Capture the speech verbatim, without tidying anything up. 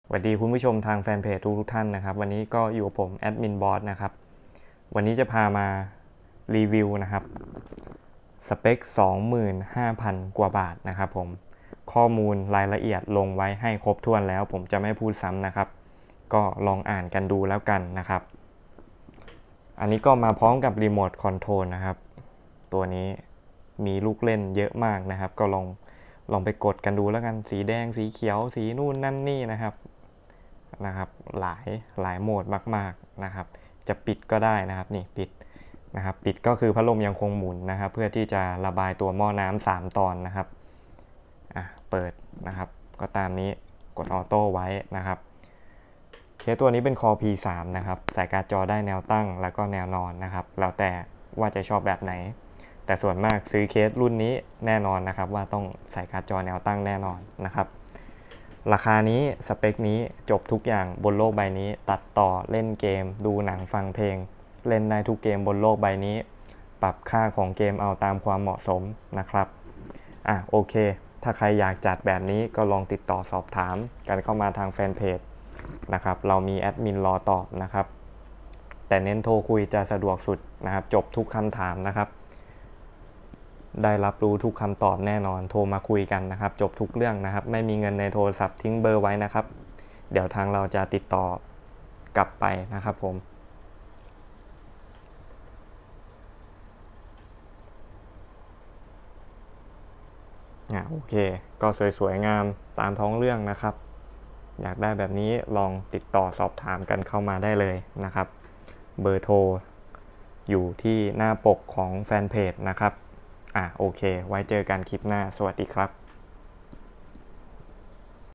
สวัสดีคุณผู้ชมทางแฟนเพจทุกท่านนะครับวันนี้ก็อยู่กับผมแอดมินบอสนะครับวันนี้จะพามารีวิวนะครับสเปค สองหมื่นห้าพัน กว่าบาทนะครับผมข้อมูลรายละเอียดลงไว้ให้ครบถ้วนแล้วผมจะไม่พูดซ้ำนะครับก็ลองอ่านกันดูแล้วกันนะครับอันนี้ก็มาพร้อมกับรีโมทคอนโทรลนะครับตัวนี้มีลูกเล่นเยอะมากนะครับก็ลองลองไปกดกันดูแล้วกันสีแดงสีเขียวสีนู่นนั่นนี่นะครับนะครับหลายหลายโหมดมากๆนะครับจะปิดก็ได้นะครับนี่ปิดนะครับปิดก็คือพัดลมยังคงหมุนนะครับเพื่อที่จะระบายตัวหม้อน้ำสามตอนนะครับอ่ะเปิดนะครับก็ตามนี้กดออโต้ไว้นะครับเคสตัวนี้เป็น Core พี ทรี นะครับใส่การ์ดจอได้แนวตั้งแล้วก็แนวนอนนะครับแล้วแต่ว่าจะชอบแบบไหนแต่ส่วนมากซื้อเคสรุ่นนี้แน่นอนนะครับว่าต้องใส่การ์ดจอแนวตั้งแน่นอนนะครับราคานี้สเปคนี้จบทุกอย่างบนโลกใบนี้ตัดต่อเล่นเกมดูหนังฟังเพลงเล่นได้ทุกเกมบนโลกใบนี้ปรับค่าของเกมเอาตามความเหมาะสมนะครับอ่ะโอเคถ้าใครอยากจัดแบบนี้ก็ลองติดต่อสอบถามกันเข้ามาทางแฟนเพจนะครับเรามีแอดมินรอตอบนะครับแต่เน้นโทรคุยจะสะดวกสุดนะครับจบทุกคำถามนะครับได้รับรู้ทุกคำตอบแน่นอนโทรมาคุยกันนะครับจบทุกเรื่องนะครับไม่มีเงินในโทรศัพท์ทิ้งเบอร์ไว้นะครับเดี๋ยวทางเราจะติดต่อกลับไปนะครับผมอ่ะโอเคก็สวยๆงามตามท้องเรื่องนะครับอยากได้แบบนี้ลองติดต่อสอบถามกันเข้ามาได้เลยนะครับเบอร์โทรอยู่ที่หน้าปกของแฟนเพจนะครับอ่ะโอเคไว้เจอกันคลิปหน้าสวัสดีครับ